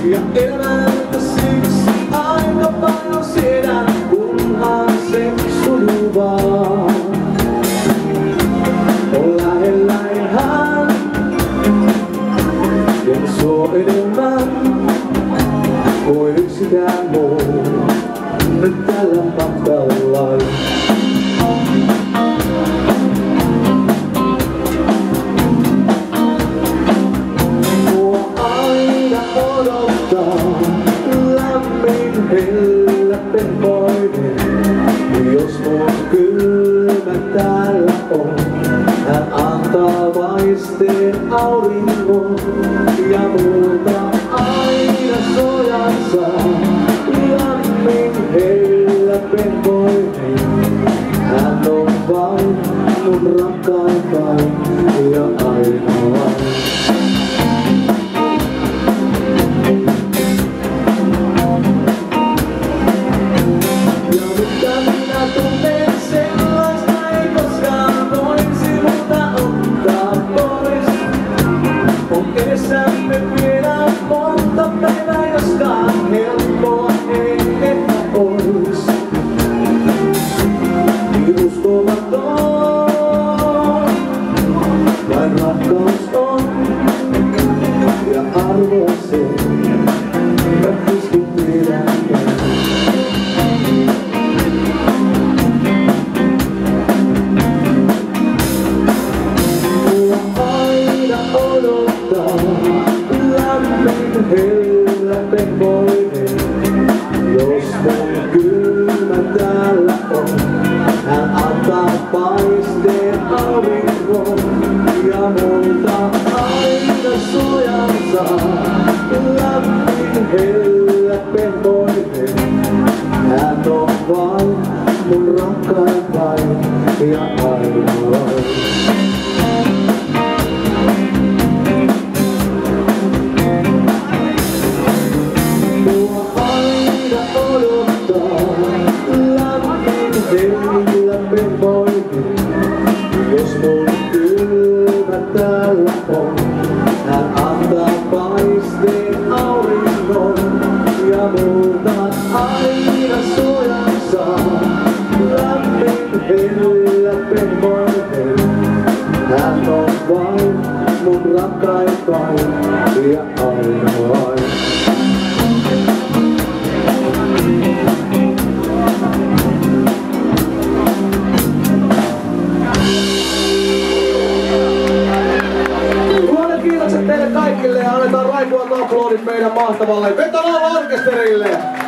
Ja elämältä siksi aika paljon siedän, kunhan se sujuu vaan. On lähellä ihan, ja suo enemmän kuin yksikään muu nyt tällä matkalla. Lämmin hellä pehmoinen, jos mun kylmä täällä on. Hän antaa vaisteen auringon ja multa aina sojansa. Lämmin hellä pehmoinen, hän on vain mun rakkain vain ja ainoa. Edessämme vielä monta päivää, joskaan helppoa ei ehkä ois. Niin uskomaton, vain rakkaus on, ja arvoa se, rakkauskin pidäkään. Lämmin hellä pehmoinen, jos mun kylmä täällä on. Hän antaa paisteen auringon ja multa aina suojansa. Lämmin hellä pehmoinen, hän on vain mun rakkain vain ja ainoa. Hellä pehmoinen, jos mun kylmä täällä on. Hän antaa paisteen auringon ja multa aina suojansa. Lämmin hellä pehmoinen, hän on vain mun rakkain vain ja ainoa. Kiitokset teille kaikille ja annetaan raikuvat aplodit meidän mahtavalle Vetola-orkesterille!